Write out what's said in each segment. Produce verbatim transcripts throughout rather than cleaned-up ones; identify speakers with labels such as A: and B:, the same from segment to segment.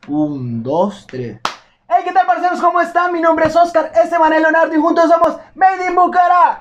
A: Un, dos, tres. Hey, ¿qué tal, parceros? ¿Cómo están? Mi nombre es Oscar, Esteban y Leonardo y juntos somos Made in Bucara.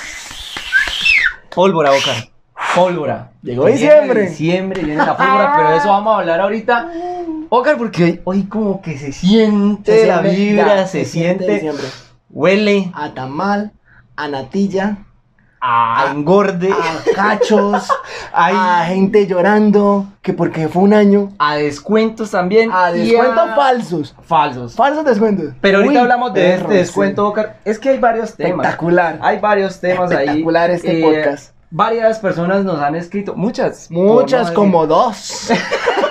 B: Pólvora, Oscar. Pólvora.
A: Llegó diciembre.
B: Diciembre, viene la pólvora, pero de eso vamos a hablar ahorita. Oscar, porque hoy, hoy como que se siente
A: Se
B: la
A: siente,
B: vibra,
A: ya,
B: se,
A: se siente
B: siente,
A: diciembre.
B: huele
A: A tamal, a natilla,
B: a engorde,
A: a cachos,
B: Ay.
A: a gente llorando, que porque fue un año,
B: a descuentos también.
A: a
B: y
A: descuentos
B: a-
A: falsos.
B: Falsos.
A: Falsos descuentos.
B: Pero ahorita
A: Uy,
B: hablamos de
A: perro,
B: este descuento, Oscar. Es que hay varios
A: sí.
B: temas.
A: Espectacular.
B: Hay varios temas ahí.
A: Espectacular este
B: Eh,
A: podcast.
B: Varias personas nos han escrito, muchas.
A: Muchas,
B: por no
A: como dos.
B: decir-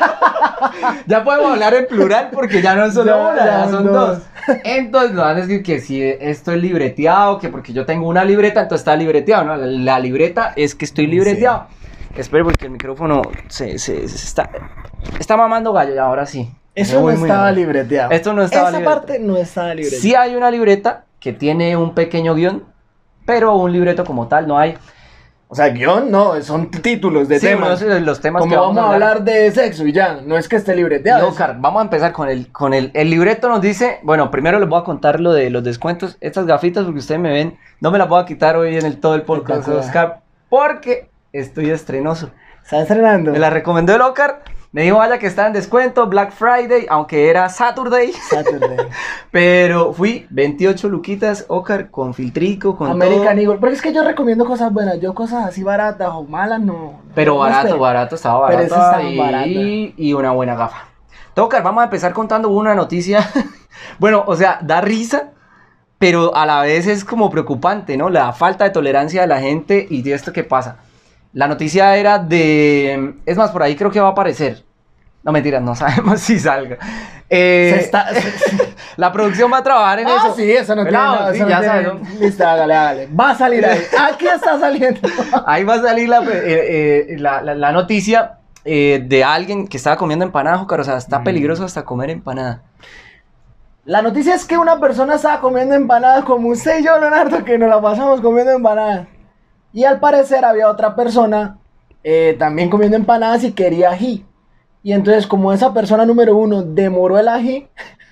B: Ya podemos hablar en plural porque ya no es solo
A: Ya,
B: una, ya
A: ya
B: son
A: son
B: dos.
A: dos.
B: Entonces nos van a decir que si esto es libreteado, que porque yo tengo una libreta, entonces está libreteado, ¿no? La, la libreta es que estoy libreteado. Espero porque el micrófono se, se, se está, está mamando gallo ya, ahora sí.
A: Eso
B: Me
A: no
B: voy muy
A: estaba
B: mal.
A: libreteado.
B: Esto no estaba
A: Esa
B: libreteado.
A: parte no estaba libreteada.
B: Sí hay una libreta que tiene un pequeño guión, pero un libreto como tal no hay.
A: O sea, guión no, son títulos de
B: Sí,
A: temas.
B: uno de los temas
A: Como
B: que
A: vamos a hablar de sexo y ya, no es que esté
B: Y,
A: libreteado.
B: Oscar, vamos a empezar con el, con el, el libreto nos dice, bueno, primero les voy a contar lo de los descuentos, estas gafitas porque ustedes me ven, no me las voy a quitar hoy en el todo el podcast,
A: Espectacular.
B: Oscar, porque estoy estrenoso.
A: ¿Está estrenando?
B: Me la recomendó el Oscar, me dijo vaya que está en descuento, Black Friday, aunque era Saturday,
A: Saturday.
B: pero fui veintiocho luquitas, Oscar, con filtrico, con
A: American
B: todo,
A: Eagle. Pero es que yo recomiendo cosas buenas. Yo cosas así baratas o malas no.
B: pero
A: no
B: barato,
A: espero.
B: barato, estaba
A: Pero
B: barato
A: ese estaba
B: y,
A: barato.
B: y una buena gafa. Oscar, vamos a empezar contando una noticia, bueno, o sea, da risa, pero a la vez es como preocupante, ¿no? La falta de tolerancia de la gente y de esto que pasa. La noticia era de, es más, por ahí creo que va a aparecer. No, mentiras, no sabemos si salga. Eh,
A: Se está- se- se-
B: La producción va a trabajar en
A: Ah,
B: eso.
A: sí, eso no tiene
B: Pelado,
A: nada.
B: sí,
A: eso no
B: ya
A: tiene-
B: sabes, ¿no?
A: Listo, hágale, hágale. Va a salir ahí. Aquí está saliendo.
B: Ahí va a salir la, eh, eh, la, la- la noticia eh, de alguien que estaba comiendo empanadas, Oscar. O sea, está
A: Mm.
B: peligroso hasta comer empanada.
A: La noticia es que una persona estaba comiendo empanadas como usted y yo, Leonardo, que nos la pasamos comiendo empanadas. Y al parecer había otra persona eh, también comiendo empanadas y quería ají. Y entonces, como esa persona número uno demoró el ají,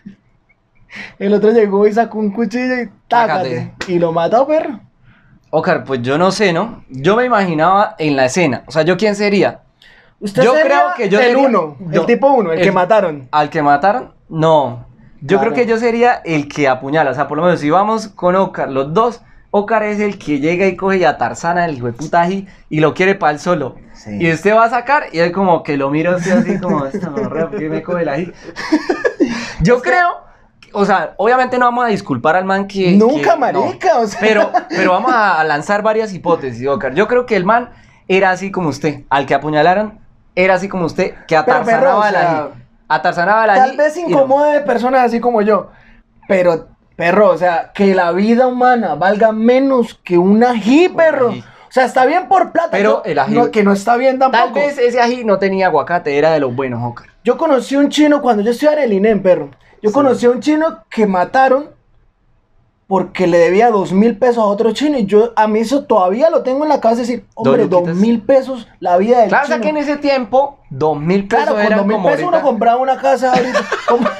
A: el otro llegó y sacó un cuchillo y tácate. Y lo mató, perro.
B: Oscar, pues yo no sé, ¿no? Yo me imaginaba en la escena. O sea, ¿yo quién sería?
A: Usted
B: Yo
A: sería
B: creo que yo
A: el
B: sería-
A: uno,
B: yo-
A: el tipo uno, el,
B: el-
A: que mataron.
B: ¿Al que mataron? No. Yo
A: Claro.
B: creo que yo sería el que apuñala. O sea, por lo menos si vamos con Oscar, los dos, Oscar es el que llega y coge y atarzana el hijo de puta ají y lo quiere para él solo.
A: Sí.
B: Y usted va a sacar y él como que lo mira así, así como, esta morra, ¿por qué me coge el ají? Yo creo, o sea, obviamente no vamos a disculpar al man que...
A: Nunca,
B: que- no.
A: marica, o sea.
B: Pero, pero vamos a lanzar varias hipótesis, Oscar. Yo creo que el man era así como usted. Al que apuñalaron, era así como usted, que
A: Pero, perro,
B: atarzanaba
A: o
B: el
A: sea,
B: ají. Atarzanaba el ají.
A: Tal vez
B: y no.
A: incomode personas así como yo. Pero, perro, o sea, que la vida humana valga menos que un ají, perro.
B: ají.
A: O sea, está bien por plata.
B: Pero
A: yo-
B: el ají-
A: no, que no está bien tampoco.
B: Tal vez ese ají no tenía aguacate, era de los buenos, Oscar.
A: Yo conocí a un chino cuando yo estudiaba en el INEM, perro. Yo
B: Sí.
A: conocí a un chino que mataron porque le debía dos mil pesos a otro chino. Y yo, a mí eso todavía lo tengo en la cabeza. Decir, hombre, dos
B: luquitas.
A: mil pesos la vida del
B: Claro, o
A: chino.
B: sea que en ese tiempo, dos mil pesos
A: Claro, con
B: eran
A: dos mil
B: como
A: pesos uno
B: ahorita.
A: compraba una casa ahorita. Como-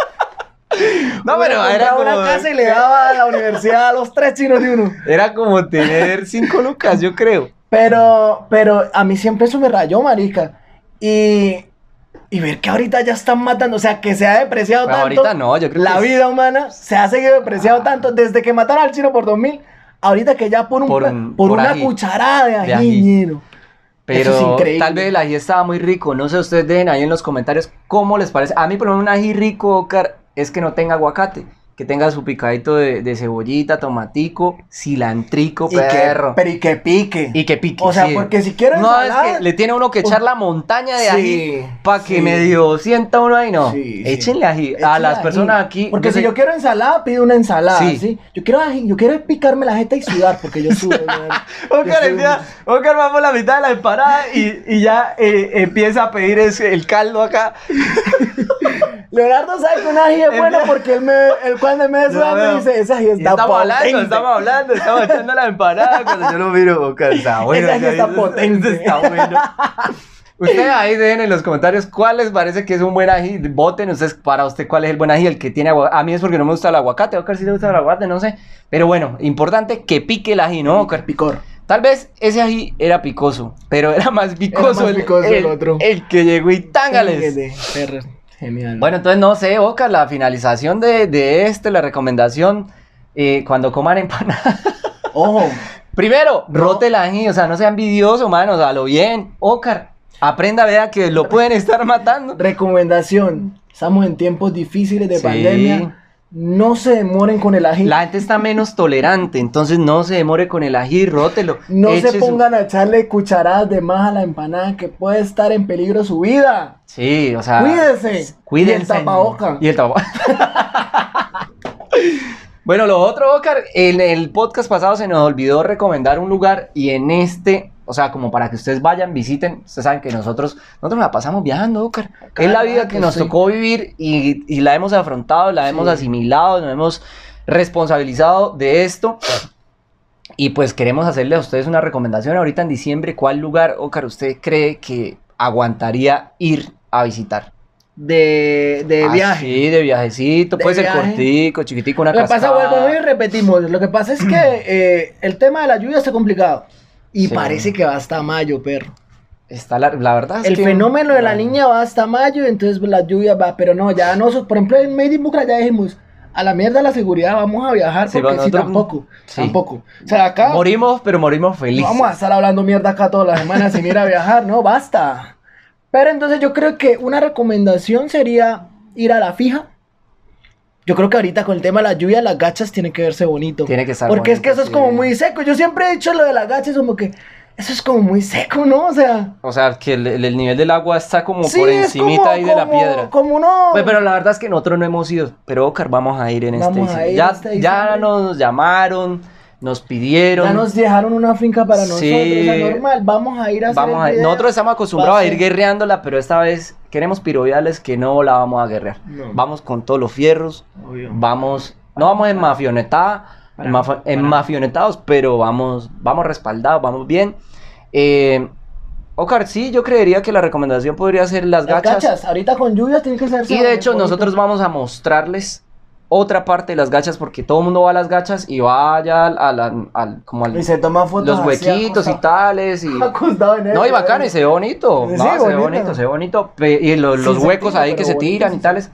B: No, pero
A: Uno
B: era
A: compraba
B: como...
A: una casa y le daba a la universidad a los tres chinos de uno.
B: Era como tener cinco lucas, yo creo.
A: Pero, pero a mí siempre eso me rayó, marica. Y, y ver que ahorita ya están matando, o sea, que se ha depreciado
B: Pero
A: tanto.
B: ahorita no, yo creo
A: La
B: que
A: vida humana se ha seguido depreciado tanto desde que mataron al chino por dos mil. Ahorita que ya por, un,
B: Por
A: pe-
B: un-
A: por
B: por
A: una
B: ají.
A: cucharada de ají,
B: De ají.
A: ñero.
B: Pero
A: Eso es increíble.
B: tal vez el ají estaba muy rico. No sé, ustedes dejen ahí en los comentarios cómo les parece. A mí, por ejemplo, un ají rico, Oscar, es que no tenga aguacate. Que tenga su picadito de, de cebollita, tomatico, cilantrico,
A: Y que,
B: perro.
A: pero y que pique.
B: Y que pique.
A: O sea,
B: sí.
A: porque si quiero
B: No,
A: ensalada-
B: es que le tiene uno que echar la montaña de
A: Sí,
B: ají para que
A: sí.
B: medio sienta uno ahí, no.
A: Sí, sí.
B: Échenle ají. A
A: Échale
B: las
A: ají.
B: personas aquí.
A: Porque si
B: sé-
A: yo quiero ensalada, pido una ensalada.
B: Sí.
A: Sí. Yo quiero ají, yo quiero picarme la jeta y sudar porque yo sudo. weón. Yo
B: Oscar,
A: soy
B: el día- Oscar va por la mitad de la empanada y, y ya eh, empieza a pedir ese- el caldo acá.
A: Leonardo sabe que un ají es
B: El
A: bueno
B: día-
A: porque él, me, él cuando me ve
B: Yo
A: sudando
B: veo.
A: dice, ese ají
B: Y
A: está
B: estamos hablando,
A: potente.
B: estamos hablando, estamos echando la empanada cuando yo lo miro, Oscar, está bueno.
A: Ese ají
B: acá,
A: está
B: ese-
A: potente.
B: ese está bueno. Ustedes ahí dejen en los comentarios cuál les parece que es un buen ají. Voten ustedes para usted cuál es el buen ají, el que tiene aguacate. A mí es porque no me gusta el aguacate, Oscar sí le gusta el aguacate, no sé. Pero bueno, importante que pique el ají, ¿no, Oscar?
A: Picor.
B: Tal vez ese ají era picoso, pero era más picoso,
A: Era más picoso
B: el,
A: el otro.
B: el que llegó y tángales.
A: Perro, genial.
B: Bueno, entonces no sé, Oscar, la finalización de, de este, la recomendación, eh, cuando coman empanada.
A: Ojo.
B: Primero,
A: No.
B: rote el ají, o sea, no sea envidioso, mano, o sea, lo bien. Oscar, aprenda, vea que lo pueden estar matando.
A: Recomendación. Estamos en tiempos difíciles de
B: Sí.
A: pandemia. No se demoren con el ají.
B: La gente está menos tolerante, entonces no se demore con el ají, rótelo.
A: No
B: eche
A: se
B: su-
A: pongan a echarle cucharadas de más a la empanada que puede estar en peligro su vida.
B: Sí, o sea...
A: Cuídese.
B: Cuídense.
A: Y el tapaboca.
B: Y el tapaboca. Bueno, lo otro, Oscar, en el podcast pasado se nos olvidó recomendar un lugar y en este, o sea, como para que ustedes vayan, visiten, ustedes saben que nosotros, nosotros la pasamos viajando, Oscar. Es la vida que nos
A: sí.
B: tocó vivir y, y la hemos afrontado, la hemos
A: Sí.
B: asimilado, nos hemos responsabilizado de esto. Y pues queremos hacerle a ustedes una recomendación ahorita en diciembre. ¿Cuál lugar, Oscar, usted cree que aguantaría ir a visitar?
A: De, de
B: Ah,
A: viaje.
B: Sí, de viajecito,
A: De
B: puede ser
A: viaje.
B: cortico, chiquitico, una
A: Lo que pasa,
B: cascada.
A: vuelvo y repetimos. Lo que pasa es que eh, el tema de la lluvia está complicado. Y
B: Sí.
A: parece que va hasta mayo, perro.
B: Está la, la verdad es
A: El
B: que-
A: fenómeno de la
B: bueno,
A: niña va hasta mayo, entonces la lluvia va. Pero no, ya nosotros, por ejemplo, en Made in Bucra ya dijimos, a la mierda la seguridad, vamos a viajar,
B: Sí,
A: porque
B: bueno,
A: sí,
B: nosotros-
A: tampoco.
B: sí.
A: Tampoco. O sea, acá
B: Morimos, pero morimos felices.
A: no vamos a estar hablando mierda acá todas las semanas sin ir a viajar, no, basta. Pero entonces yo creo que una recomendación sería ir a la fija. Yo creo que ahorita con el tema de la lluvia, las gachas tienen que verse bonito.
B: Tiene que estar
A: Porque es que
B: bonito,
A: eso es
B: sí.
A: como muy seco. Yo siempre he dicho lo de las gachas, como que eso es como muy seco, ¿no? O sea,
B: O sea, que el, el nivel del agua está como
A: sí,
B: por
A: es
B: encimita
A: como-
B: ahí de la
A: como-
B: piedra.
A: Como no.
B: Pues, pero la verdad es que nosotros no hemos ido. Pero, Oscar, vamos a ir en este
A: Vamos a
B: diciembre.
A: ir
B: Ya,
A: este
B: ya
A: diciembre.
B: nos llamaron, nos pidieron.
A: Ya nos dejaron una finca para nosotros,
B: Sí.
A: o sea, normal, vamos a ir a hacer
B: Vamos
A: el
B: a,
A: video.
B: nosotros estamos acostumbrados
A: Va a
B: a ir
A: ser-
B: guerreándola, pero esta vez queremos piroviarles que no la vamos a guerrear.
A: No.
B: Vamos con todos los fierros,
A: Obvio.
B: vamos, no vamos en mafionetada,
A: Para-
B: en, mafa- en
A: para-
B: mafionetados, pero vamos, vamos respaldados, vamos bien. Eh, Oscar, sí, yo creería que la recomendación podría ser las
A: Las
B: gachas.
A: gachas, ahorita con lluvias tienen que ser.
B: Y de hecho nosotros vamos a mostrarles otra parte de las gachas porque todo el mundo va a las gachas y va allá al, al- al- al- como al,
A: Y se toma fotos
B: los
A: así,
B: huequitos y
A: acostado-
B: tales y
A: acostado en él,
B: no, y bacano, y se ve bonito.
A: Sí,
B: No, se ve
A: bonito.
B: bonito, se ve bonito. Pe- Y lo-
A: Sí,
B: los
A: se
B: huecos
A: tira,
B: ahí que
A: pero
B: se
A: bonito,
B: tiran y
A: sí.
B: tales.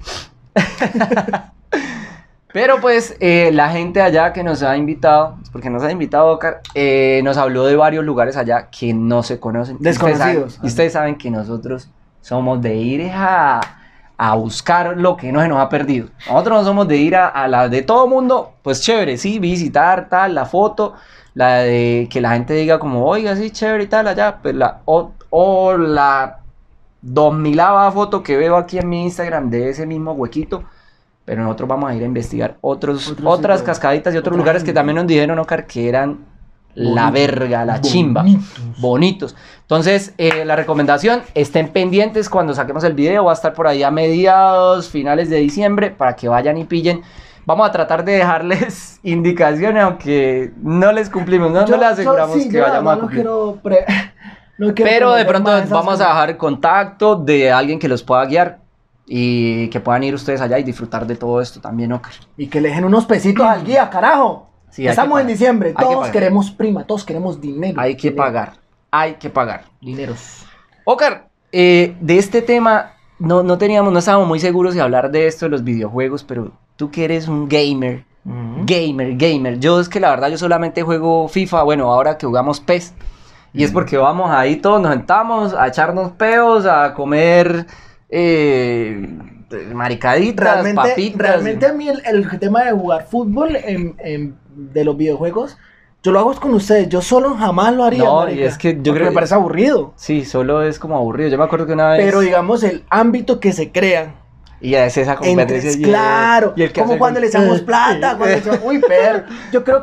B: Pero pues eh, la gente allá que nos ha invitado, porque nos ha invitado, Oscar, eh, nos habló de varios lugares allá que no se conocen. Y ustedes saben-
A: Desconocidos.
B: Y ustedes saben que nosotros somos de ir a, a buscar lo que no se nos ha perdido. Nosotros no somos de ir a, a la de todo mundo, pues chévere, sí, visitar, tal, la foto, la de que la gente diga como, oiga, sí, chévere y tal, allá, pues la, o, o la dos milava foto que veo aquí en mi Instagram de ese mismo huequito. Pero nosotros vamos a ir a investigar otros,
A: Otros
B: otras
A: sitios.
B: cascaditas y otros
A: Otra
B: lugares que
A: gente.
B: también nos dijeron, Oscar, que eran la
A: Bonitos.
B: verga, la chimba.
A: Bonitos.
B: Bonitos. Entonces, eh, la recomendación, estén pendientes cuando saquemos el video. Va a estar por ahí a mediados, finales de diciembre, para que vayan y pillen. Vamos a tratar de dejarles indicaciones, aunque no les cumplimos, no,
A: Yo-
B: no les aseguramos
A: yo sí,
B: que
A: yo la
B: vayamos a
A: verdad no
B: cumplir.
A: quiero pre- no quiero
B: Pero de
A: prometer
B: pronto
A: más esas
B: vamos a
A: cosas.
B: dejar el contacto de alguien que los pueda guiar y que puedan ir ustedes allá y disfrutar de todo esto también, Oscar.
A: Y que le dejen unos pesitos al guía, carajo.
B: Sí, hay que
A: Estamos en
B: pagar.
A: diciembre,
B: Hay que
A: todos
B: pagar.
A: queremos prima, todos queremos dinero.
B: Hay que
A: Dinero.
B: pagar, hay que pagar.
A: Dineros.
B: Oscar, eh, de este tema no, no teníamos, no estábamos muy seguros de hablar de esto de los videojuegos, pero tú que eres un gamer, gamer, gamer. Yo es que la verdad yo solamente juego FIFA, bueno, ahora que jugamos P E S. Y es porque vamos ahí todos, nos sentamos a echarnos peos, a comer eh, maricaditas,
A: Realmente,
B: papitas.
A: realmente a mí el, el tema de jugar fútbol en, en- de los videojuegos, yo lo hago con ustedes, yo solo jamás lo haría.
B: No, y
A: marica,
B: es que yo
A: porque
B: creo-
A: me parece aburrido.
B: Sí, solo es como aburrido. Yo me acuerdo que una vez...
A: Pero digamos el ámbito que se crea.
B: Y es esa
A: Entre,
B: competencia. y el-
A: claro,
B: y el que
A: como
B: hace
A: cuando
B: el-
A: le echamos plata, cuando le echamos, uy, pero yo creo que,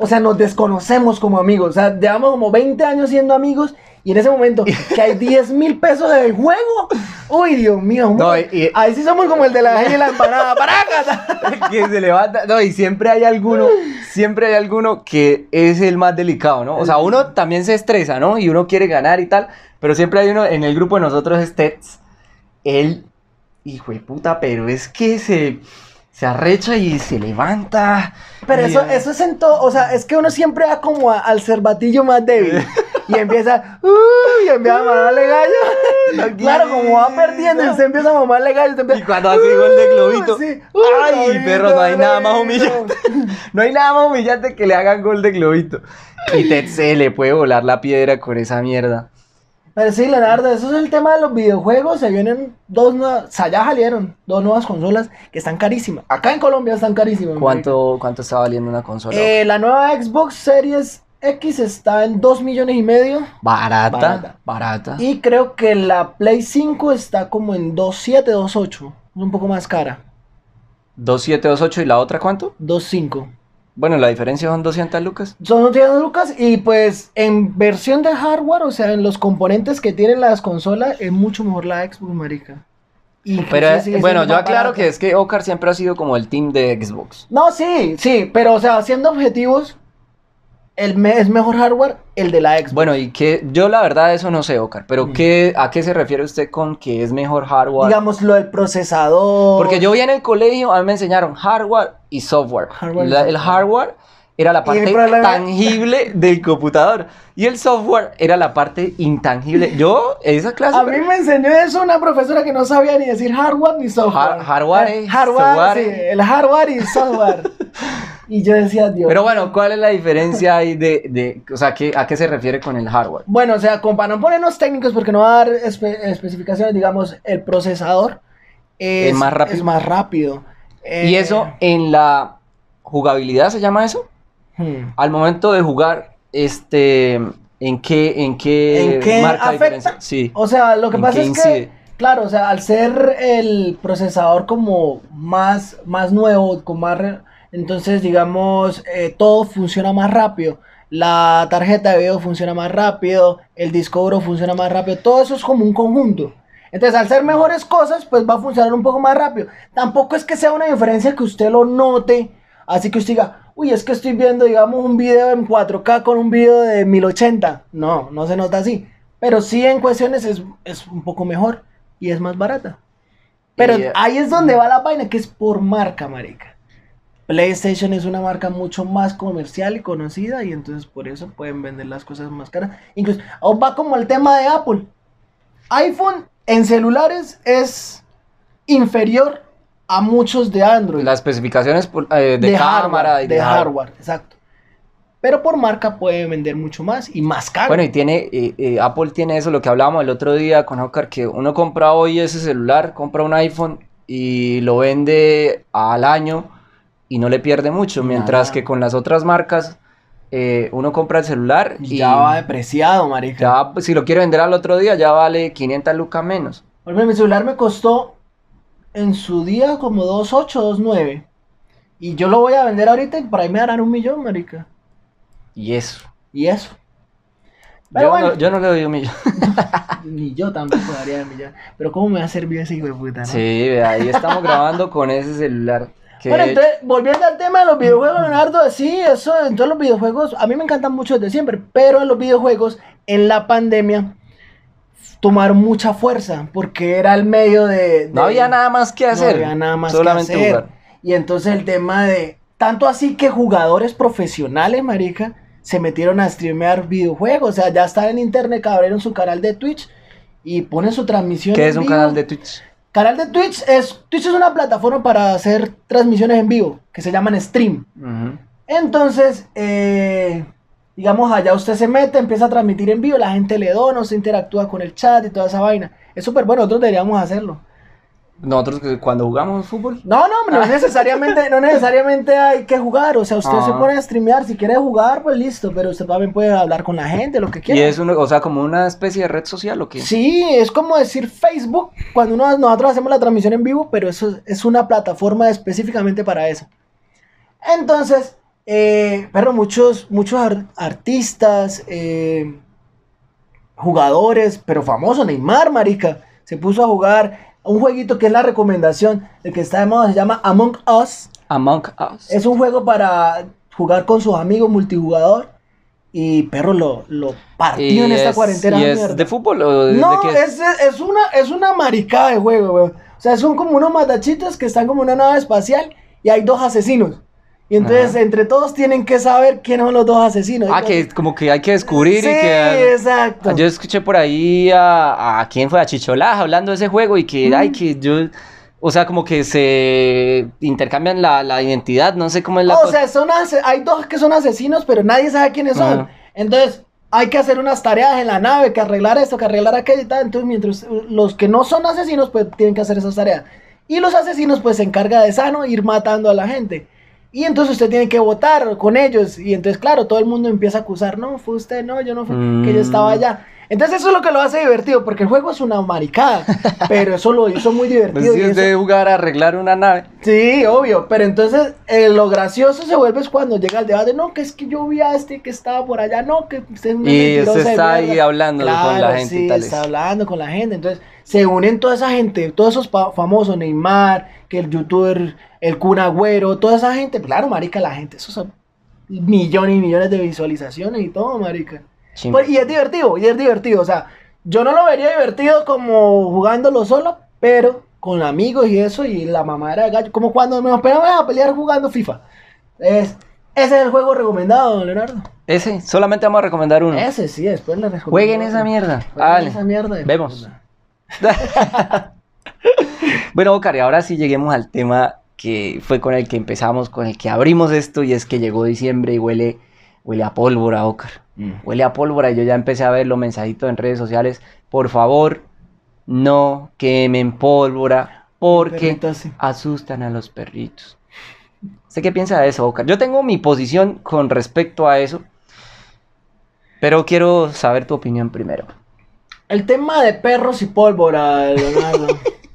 A: O sea, nos desconocemos como amigos. O sea, llevamos como veinte años siendo amigos. Y en ese momento, que hay diez mil pesos de juego. Uy, Dios mío.
B: No, y, y,
A: ahí sí somos como el de la gel y la empanada. ¡Paracas!
B: Que se levanta. No, y siempre hay alguno, siempre hay alguno que es el más delicado, ¿no? O sea, uno también se estresa, ¿no? Y uno quiere ganar y tal. Pero siempre hay uno, en el grupo de nosotros es Tets. Él, hijo de puta, pero es que se... Se arrecha y se levanta.
A: Pero
B: y,
A: eso, eso es en todo. O sea, es que uno siempre va como a, al cervatillo más débil. Y empieza. Uh, y empieza a mamarle gallo. Claro, como va perdiendo, y usted empieza a mamarle gallo. Empieza,
B: y cuando hace gol de globito. Sí. Uh, Ay, globito, perro, no hay nada más humillante. No hay nada más humillante que le hagan gol de globito. Y Ted se le puede volar la piedra con esa mierda.
A: Pero sí, Leonardo, eso es el tema de los videojuegos. Se vienen dos nuevas, o sea, ya salieron dos nuevas consolas que están carísimas. Acá en Colombia están carísimas.
B: ¿Cuánto, ¿cuánto está valiendo una consola?
A: Eh, la nueva Xbox Series X está en dos millones y medio.
B: Barata, barata, barata.
A: Y creo que la Play cinco está como en dos siete, dos ocho. Es un poco más cara.
B: dos siete, dos ocho, ¿y la otra cuánto?
A: dos cinco.
B: Bueno, la diferencia son doscientas lucas.
A: Son doscientas lucas y pues en versión de hardware, o sea, en los componentes que tienen las consolas, es mucho mejor la Xbox, marica.
B: Y pero sí, bueno, yo aclaro barato. Que es que Oscar siempre ha sido como el team de Xbox.
A: No, sí, sí, pero o sea, siendo objetivos, el me es mejor hardware el de la Xbox.
B: Bueno, y que yo la verdad eso no sé, Oscar, pero mm. ¿qué, ¿a qué se refiere usted con que es mejor hardware?
A: Digamos lo del procesador.
B: Porque yo vi en el colegio, a mí me enseñaron hardware y software. Hardware la, y el hardware era la parte tangible del computador y el software era la parte intangible. Yo, esa clase...
A: A mí me enseñó eso una profesora que no sabía ni decir hardware ni software.
B: Har hardware, eh,
A: hardware, software. Sí, el hardware y software. Y yo decía, Dios.
B: Pero bueno, ¿cuál es la diferencia ahí de, de o sea, ¿qué, a qué se refiere con el hardware?
A: Bueno, o sea, con, para no ponernos técnicos, porque no va a dar espe especificaciones, digamos, el procesador es,
B: ¿Es más rápido?
A: Es más rápido.
B: Eh, ¿Y eso en la jugabilidad se llama eso? Hmm. Al momento de jugar, este, ¿en qué, en qué,
A: ¿En qué
B: marca
A: afecta?
B: Diferencia? Sí.
A: O sea, lo que pasa es
B: incide?
A: que, claro, o sea, al ser el procesador como más, más nuevo, con más, entonces, digamos, eh, todo funciona más rápido. La tarjeta de video funciona más rápido, el disco duro funciona más rápido, todo eso es como un conjunto. Entonces, al ser mejores cosas, pues va a funcionar un poco más rápido. Tampoco es que sea una diferencia que usted lo note, así que usted diga, uy, es que estoy viendo, digamos, un video en cuatro K con un video de mil ochenta. No, no se nota así. Pero sí en cuestiones es, es un poco mejor y es más barata. Pero yeah. ahí es donde va la vaina, que es por marca, marica. PlayStation es una marca mucho más comercial y conocida y entonces por eso pueden vender las cosas más caras. Incluso, va como el tema de Apple. iPhone en celulares es inferior a muchos de Android.
B: Las especificaciones eh, de,
A: de
B: cámara
A: hardware, y de, de hardware. hardware, exacto. Pero por marca puede vender mucho más y más caro.
B: Bueno, y tiene, eh, eh, Apple tiene eso, lo que hablábamos el otro día con Oscar, que uno compra hoy ese celular, compra un iPhone y lo vende al año y no le pierde mucho, mientras Nada. que con las otras marcas eh, uno compra el celular y
A: ya va depreciado, marica.
B: Ya, pues, si lo quiere vender al otro día ya vale quinientas lucas menos.
A: Por ejemplo, mi celular me costó en su día como dos ocho, dos nueve. Y yo lo voy a vender ahorita y por ahí me darán un millón, marica.
B: Y eso.
A: Y eso.
B: Pero yo, bueno, no, yo no le doy un millón.
A: Ni yo tampoco daría un millón. Pero cómo me va a servir ese hijo de puta, ¿no?
B: Sí, ahí estamos grabando con ese celular.
A: Que... Bueno, entonces, volviendo al tema de los videojuegos, Leonardo, sí, eso, entonces los videojuegos, a mí me encantan mucho desde siempre, pero en los videojuegos, en la pandemia, tomaron mucha fuerza, porque era el medio de... de
B: no había nada más que hacer.
A: No había nada más
B: solamente
A: que hacer.
B: Jugar.
A: Y entonces el tema de... Tanto así que jugadores profesionales, marica, se metieron a streamear videojuegos, o sea, ya están en internet, abrieron su canal de Twitch y ponen su transmisión.
B: ¿Qué
A: en
B: es un
A: vivo.
B: canal de Twitch?
A: Canal de Twitch es... Twitch es una plataforma para hacer transmisiones en vivo, que se llaman stream. Uh-huh. Entonces, eh... digamos, allá usted se mete, empieza a transmitir en vivo, la gente le dona, usted interactúa con el chat y toda esa vaina. Es súper bueno, nosotros deberíamos hacerlo.
B: ¿Nosotros cuando jugamos fútbol?
A: No, no, no necesariamente, no necesariamente hay que jugar, o sea, usted ah. se pone a streamear, si quiere jugar, pues listo, pero usted también puede hablar con la gente, lo que quiera.
B: ¿Y es uno, o sea, como una especie de red social o qué?
A: Sí, es como decir Facebook, cuando uno, nosotros hacemos la transmisión en vivo, pero eso es una plataforma específicamente para eso. Entonces... Eh, pero muchos, muchos ar- artistas, eh, jugadores, pero famoso, Neymar, marica, se puso a jugar un jueguito que es la recomendación, el que está de moda, se llama Among Us.
B: Among Us.
A: Es un juego para jugar con sus amigos, multijugador. Y perro lo, lo partió
B: ¿Y
A: en esta
B: es-
A: cuarentena.
B: ¿Y es
A: mierda.
B: de fútbol o de,
A: No,
B: de qué es?
A: es, es, una, es una maricada de juego, weón. O sea, son como unos matachitos que están como en una nave espacial y hay dos asesinos. Y entonces,
B: Ajá.
A: entre todos tienen que saber quiénes son los dos asesinos.
B: Ah, que como que hay que descubrir
A: Sí,
B: y que...
A: exacto.
B: Yo escuché por ahí a, a quién fue, a Chicholá hablando de ese juego y que,
A: Mm.
B: ay, que yo, o sea, como que se intercambian la, la identidad, no sé cómo es la
A: O
B: cosa.
A: sea, son ase- hay dos que son asesinos, pero nadie sabe quiénes son.
B: Ajá.
A: Entonces, hay que hacer unas tareas en la nave, que arreglar esto, que arreglar aquello y tal. Entonces, mientras uh, los que no son asesinos, pues tienen que hacer esas tareas. Y los asesinos, pues se encarga de sano ir matando a la gente. Y entonces usted tiene que votar con ellos. Y entonces, claro, todo el mundo empieza a acusar. No, fue usted, no, yo no fui,
B: Mm.
A: que yo estaba allá. Entonces eso es lo que lo hace divertido, porque el juego es una maricada. Pero eso lo hizo muy
B: No
A: divertido.
B: sé
A: y
B: si es
A: eso-
B: de jugar a arreglar una nave.
A: Sí, obvio, pero entonces eh, lo gracioso se vuelve es cuando llega el debate, no, que es que yo vi a este que estaba por allá, no, que usted es una
B: Y
A: mentirosa
B: usted
A: de
B: está ahí
A: mierda.
B: hablando con la
A: Claro,
B: gente
A: sí,
B: y tales.
A: está hablando con la gente, entonces se unen toda esa gente, todos esos pa- famosos, Neymar, que el youtuber, el Kun Agüero, toda esa gente, claro, marica, la gente, esos son millones y millones de visualizaciones y todo, marica.
B: Chimba.
A: Pues, y es divertido, y es divertido, o sea, yo no lo vería divertido como jugándolo solo, pero con amigos y eso, y la mamadera de gallo, como cuando nos pegamos a pelear jugando FIFA. Es, ese es el juego recomendado, don Leonardo.
B: Ese, solamente vamos a recomendar uno.
A: Ese sí, después le recomiendo.
B: Jueguen esa mierda.
A: Jueguen
B: Dale.
A: esa mierda. y-
B: Vemos. Bueno, Oscar, y ahora sí lleguemos al tema que fue con el que empezamos, con el que abrimos esto, y es que llegó diciembre y huele, huele a pólvora, Oscar.
A: Mm.
B: Huele a pólvora y yo ya empecé a ver los mensajitos en redes sociales. Por favor, no quemen pólvora porque
A: Perrito, sí.
B: asustan a los perritos. ¿Sé qué piensa de eso, Oscar? Yo tengo mi posición con respecto a eso, pero quiero saber tu opinión primero.
A: El tema de perros y pólvora, Leonardo.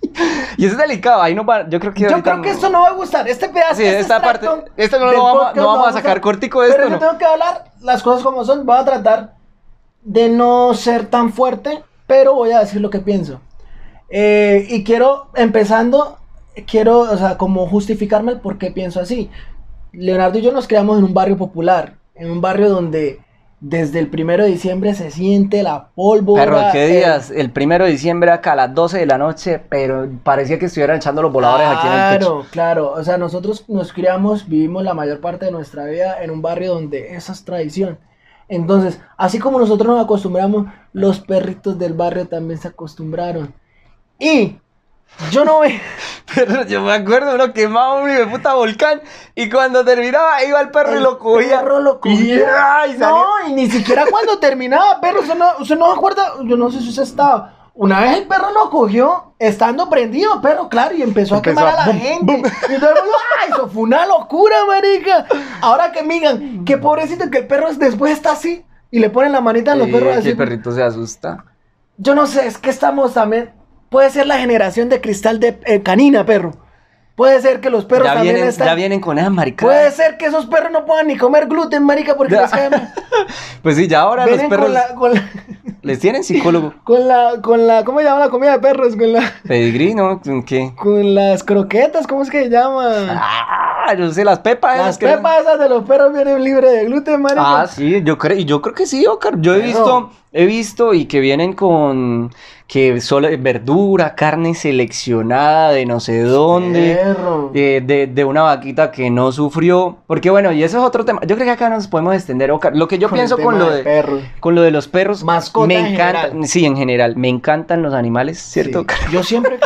B: Y eso es delicado, ahí no va, yo creo que
A: Yo
B: ahorita
A: creo que esto no va a gustar. Este pedazo,
B: Sí,
A: este
B: esta parte,
A: extracto
B: esto no
A: del
B: lo vamos,
A: podcast
B: no vamos a
A: lo
B: sacar cortico de esto,
A: Pero yo
B: ¿no?
A: tengo que hablar las cosas como son. Voy a tratar de no ser tan fuerte, pero voy a decir lo que pienso. Eh, y quiero, empezando, quiero, o sea, como justificarme el por qué pienso así. Leonardo y yo nos criamos en un barrio popular, en un barrio donde desde el primero de diciembre se siente la pólvora.
B: Perro, ¿qué
A: eh,
B: días? El primero de diciembre acá a las doce de la noche, pero parecía que estuvieran echando los voladores aquí en el techo.
A: Claro, claro. O sea, nosotros nos criamos, vivimos la mayor parte de nuestra vida en un barrio donde esa es tradición. Entonces, así como nosotros nos acostumbramos, los perritos del barrio también se acostumbraron. Y yo no veo...
B: Pero yo me acuerdo, uno quemaba un hijo de puta volcán y cuando terminaba iba el perro y lo cogía.
A: perro lo cogía.
B: Y, ¡ay! salió-
A: No, y ni siquiera cuando terminaba, perro. Usted no, usted no se acuerda, yo no sé si usted estaba. Una vez el perro lo cogió estando prendido, perro, claro, y empezó a
B: Empezó
A: quemar
B: a
A: a la
B: bum,
A: gente. Y todo el mundo, ¡ay! Eso fue una locura, marica. Ahora que me digan, qué pobrecito que el perro después está así y le ponen la manita a los
B: Sí,
A: perros
B: que
A: así.
B: el perrito se asusta.
A: Yo no sé, es que estamos también. Puede ser la generación de cristal de eh, canina, perro. Puede ser que los perros
B: Ya
A: también
B: vienen,
A: están.
B: ya vienen con esas maricadas.
A: Puede ser que esos perros no puedan ni comer gluten, marica, porque
B: Ya.
A: les cae mal.
B: Pues sí, ya ahora
A: Vienen
B: los perros
A: con la, con la,
B: les tienen psicólogo.
A: con la, con la, ¿cómo se llama la comida de perros? Con la,
B: Pedigrí, ¿no? ¿Con qué?
A: con las croquetas, ¿cómo es que se llama?
B: Ah, yo sé, las pepas.
A: Las
B: esas que-
A: pepas esas de los perros vienen libres de gluten, marica.
B: Ah, sí, yo creo, y yo creo que sí, Oscar. Yo he
A: Bueno.
B: visto, he visto y que vienen con que solo verdura, carne seleccionada de no sé dónde,
A: Perro.
B: eh, de, de una vaquita que no sufrió. Porque bueno, y eso es otro tema. Yo creo que acá nos podemos extender, Oscar. Lo que yo
A: Con el
B: pienso con
A: tema
B: lo
A: de
B: de,
A: perros.
B: con lo de los perros,
A: Mascota
B: me
A: en
B: encanta,
A: general.
B: sí, en general, me encantan los animales, ¿cierto?
A: Sí. Yo siempre.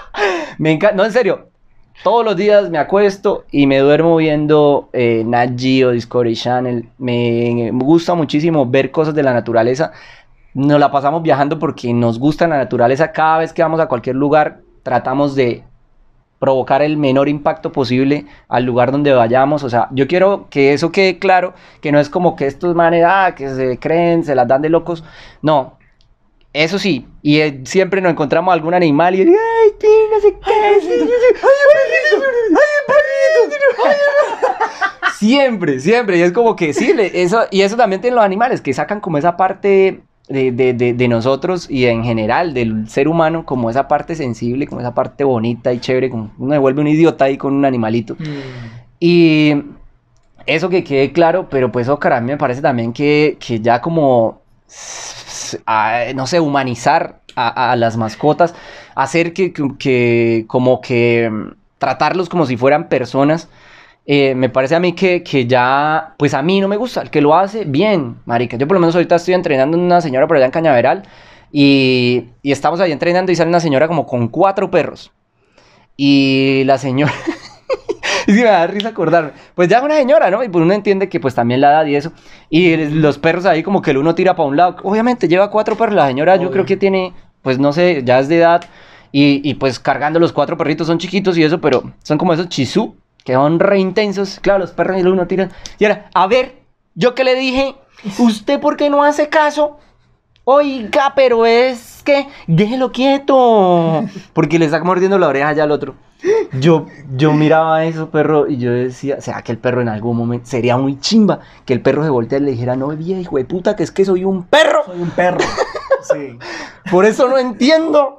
B: Me encanta, no, en serio. Todos los días me acuesto y me duermo viendo eh, Nat Geo, Discovery Channel. Me gusta muchísimo ver cosas de la naturaleza. Nos la pasamos viajando porque nos gusta la naturaleza. Cada vez que vamos a cualquier lugar, tratamos de provocar el menor impacto posible al lugar donde vayamos. O sea, yo quiero que eso quede claro, que no es como que estos manes, ah, que se creen, se las dan de locos. No. Eso sí, y eh, siempre nos encontramos algún animal y ay, sí, no sé qué, ay, perrito, ay, perrito, ay, perrito, ay, Siempre, siempre. Y es como que sí, le- eso, y eso también tienen los animales, que sacan como esa parte de, de, de, de nosotros y en general del ser humano, como esa parte sensible, como esa parte bonita y chévere, como uno se vuelve un idiota ahí con un animalito. Y eso que quede claro, pero pues Oscar, a mí me parece también que, que ya como, s- a- no sé, humanizar a, a las mascotas, hacer que, que, que como que mm, tratarlos como si fueran personas, eh, me parece a mí que, que ya, pues a mí no me gusta, el que lo hace, bien, marica. Yo por lo menos ahorita estoy entrenando en una señora por allá en Cañaveral y, y estamos ahí entrenando y sale una señora como con cuatro perros. Y la señora... Y sí me da risa acordarme. Pues ya es una señora, ¿no? Y pues uno entiende que pues también la edad y eso. Y los perros ahí como que el uno tira para un lado. Obviamente lleva cuatro perros. La señora yo creo
A: Obvio.
B: que tiene, pues no sé, ya es de edad. Y, y pues cargando los cuatro perritos son chiquitos y eso, pero son como esos chisú, que son re intensos. Claro, los perros y el uno tiran. Y ahora, a ver, yo que le dije, ¿usted por qué no hace caso? Oiga, pero es que déjelo quieto. Porque le está mordiendo la oreja ya al otro. Yo, yo miraba a eso, perro, y yo decía, ¿será que el perro en algún momento sería muy chimba? Que el perro se volteara y le dijera, no, vieja, hijo de puta, que es que soy un perro.
A: Soy un perro. Sí.
B: Por eso no entiendo.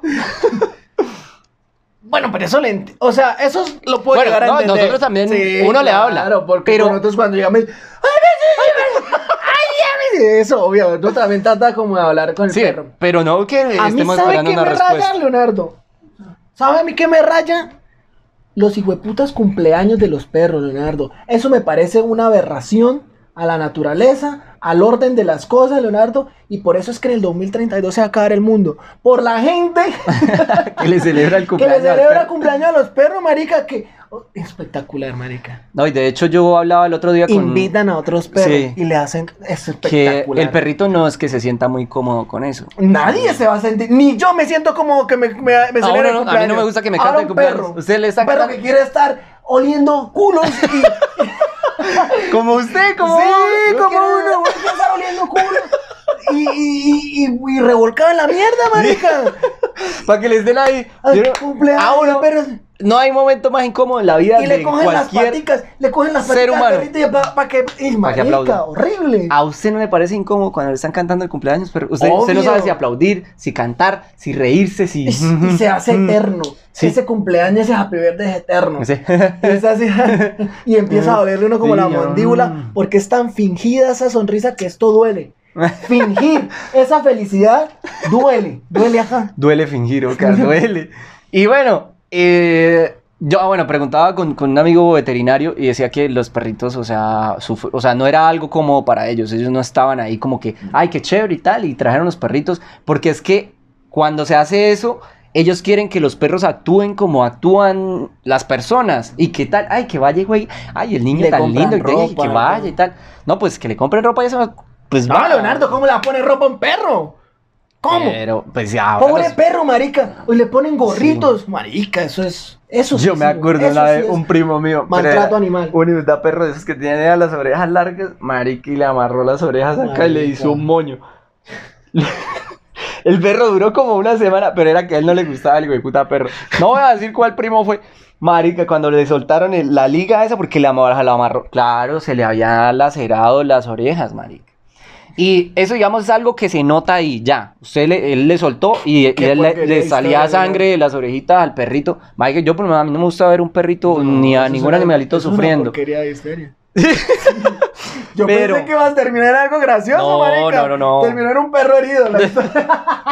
A: Bueno, pero eso le ent- o sea, eso es- lo puedo
B: Bueno,
A: llegar a
B: no,
A: entender.
B: nosotros también, uno le habla,
A: Claro, porque
B: pero-
A: nosotros cuando llegamos, ¡ay, ay, ay! Eso, obvio, uno también trata como de hablar con el
B: Sí,
A: perro.
B: pero no que
A: A mí,
B: estemos
A: ¿sabe
B: esperando
A: qué
B: una
A: me
B: respuesta.
A: raya, Leonardo? ¿Sabe a mí qué me raya? Los hijueputas cumpleaños de los perros, Leonardo. Eso me parece una aberración a la naturaleza, al orden de las cosas, Leonardo. Y por eso es que en el dos mil treinta y dos se va a acabar el mundo. Por la gente
B: Que le celebra el
A: que
B: cumpleaños.
A: le
B: al
A: celebra
B: perro.
A: cumpleaños a los perros, marica. Que oh, espectacular, marica.
B: No, y de hecho yo hablaba el otro día con...
A: Invitan a otros perros
B: Sí.
A: y le hacen... Es
B: que
A: espectacular.
B: el perrito no es que se sienta muy cómodo con eso.
A: Nadie se va a sentir, ni yo me siento como que me, me, me
B: Ah,
A: celebre
B: bueno,
A: el
B: no, a mí
A: cumpleaños.
B: no me gusta que me
A: Ahora
B: cante el
A: un
B: cumpleaños.
A: perro.
B: Usted le está
A: Un perro
B: cantando-
A: que quiere estar oliendo culos y...
B: Como usted, como
A: sí,
B: uno.
A: como uno, güey, quiere estar oliendo culos y, y, y, y, y revolcado en la mierda, marica.
B: Para que les den ahí.
A: Al
B: Yo no-
A: cumpleaños,
B: a uno,
A: pero-
B: no hay momento más incómodo en la vida
A: Y
B: de
A: le cogen las
B: cualquier...
A: paticas, le cogen las
B: ser
A: paticas
B: humano.
A: al perrito y para pa que... Y,
B: Pa' que
A: marica,
B: aplauda.
A: horrible.
B: ¿A usted no le parece incómodo cuando le están cantando el cumpleaños? Pero usted, usted no
A: Obvio.
B: sabe si aplaudir, si cantar, si reírse, si...
A: Y, y se hace eterno.
B: Sí.
A: Ese cumpleaños, ese happy birthday es eterno.
B: Sí.
A: Es así, y empieza a dolerle uno como
B: Sí,
A: la
B: yo-
A: mandíbula porque es tan fingida esa sonrisa que esto duele. Fingir esa felicidad duele, duele acá.
B: Duele fingir, Oscar, duele. Y bueno, eh, yo, ah, bueno, preguntaba con, con un amigo veterinario y decía que los perritos, o sea, suf- o sea, no era algo cómodo para ellos. Ellos no estaban ahí como que, ay, qué chévere y tal, y trajeron los perritos. Porque es que cuando se hace eso, ellos quieren que los perros actúen como actúan las personas. Y qué tal, ay, que vaya, güey, ay, el niño
A: Le
B: tan
A: compran
B: lindo, y que-
A: ropa,
B: que vaya
A: todo.
B: y tal. No, pues que le compren ropa y eso, pues
A: No,
B: va.
A: Leonardo, ¿cómo le va a poner ropa a un perro? ¿Cómo?
B: Pero, pues ya. ahora
A: Pobre
B: los-
A: perro, marica. O le ponen gorritos. Marica, eso es. Eso sí
B: Yo me
A: es-
B: acuerdo
A: eso
B: una
A: sí
B: vez
A: es
B: un primo mío. pero
A: maltrato
B: era
A: animal.
B: Un idiota perro de esos que tienen las orejas largas. Marica, y le amarró las orejas acá y le
A: Marica.
B: hizo un moño. El perro duró como una semana, pero era que a él no le gustaba el hijo de puta perro. No voy a decir cuál primo fue. Marica, cuando le soltaron el- la liga esa porque le amarró, la amarró. Claro, se le habían lacerado las orejas, marica. Y eso, digamos, es algo que se nota ahí, ya. Usted le, él le soltó y, y
A: Qué
B: él le,
A: porquería
B: le
A: de
B: salía
A: historia,
B: sangre de las orejitas al perrito. Marica, yo por lo menos a mí no me gusta ver un perrito ni a
A: Eso
B: ningún
A: es una-
B: animalito
A: eso es una
B: sufriendo.
A: porquería de historia. Yo
B: Pero-
A: pensé que ibas a terminar en algo gracioso,
B: No,
A: marica.
B: no, no, no.
A: Terminó en un perro herido. La historia.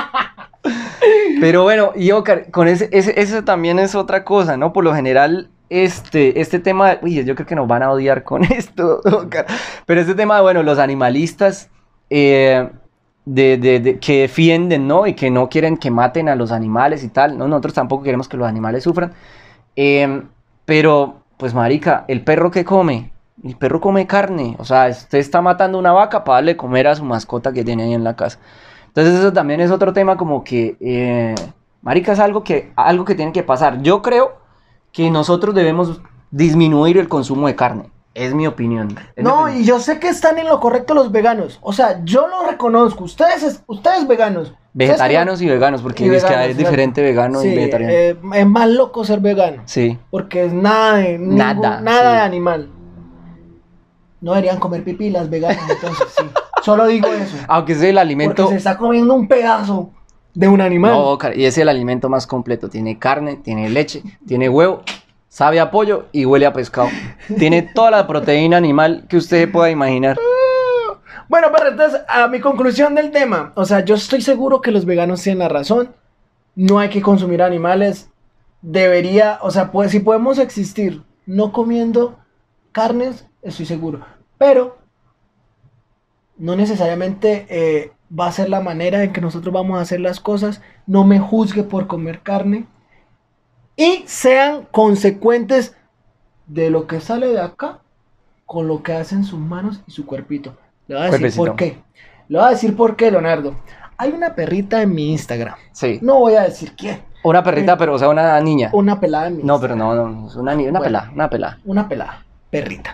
B: Pero bueno, y Oscar, con ese, ese, eso también es otra cosa, ¿no? Por lo general, este, este tema, uy, yo creo que nos van a odiar con esto, Oscar. Pero este tema, bueno, los animalistas eh, de, de- de- que defienden, ¿no? Y que no quieren que maten a los animales y tal, ¿no? Nosotros tampoco queremos que los animales sufran. Eh, pero, pues, marica, ¿el perro qué come? El perro come carne. O sea, usted está matando una vaca para darle de comer a su mascota que tiene ahí en la casa. Entonces eso también es otro tema como que, eh, marica, es algo que, algo que tiene que pasar. Yo creo que nosotros debemos disminuir el consumo de carne. Es mi opinión. Es mi
A: No,
B: opinión.
A: y yo sé que están en lo correcto los veganos. O sea, yo lo reconozco. Ustedes, es- ustedes veganos. Ustedes
B: Vegetarianos y veganos, porque
A: y
B: es que
A: veganos,
B: es
A: ¿cierto?
B: diferente vegano
A: Sí,
B: y vegetariano.
A: eh, es más loco ser vegano.
B: Sí.
A: Porque es nada de, ningún-
B: Nada,
A: nada
B: sí.
A: de animal. no deberían comer pipí las veganas, entonces sí. Solo digo eso.
B: Aunque es el alimento...
A: Porque se está comiendo un pedazo de un animal.
B: No, Oscar, y es el alimento más completo. Tiene carne, tiene leche, tiene huevo, sabe a pollo y huele a pescado. Tiene toda la proteína animal que usted pueda imaginar.
A: Bueno, pero entonces, a mi conclusión del tema, o sea, yo estoy seguro que los veganos tienen la razón. No hay que consumir animales. Debería, o sea, pues si podemos existir no comiendo carnes, estoy seguro. Pero no necesariamente eh, va a ser la manera en que nosotros vamos a hacer las cosas. No me juzgue por comer carne. Y sean consecuentes de lo que sale de acá con lo que hacen sus manos y su cuerpito. Le voy a decir
B: Cuerpecito.
A: por qué. Le voy a decir por qué, Leonardo. Hay una perrita en mi Instagram.
B: Sí.
A: No voy a decir quién.
B: Una perrita, pero, o sea, una niña.
A: Una pelada en mi
B: No,
A: Instagram.
B: pero no, no, es una, ni- una
A: Bueno.
B: pelada, una pelada.
A: Una pelada. Perrita.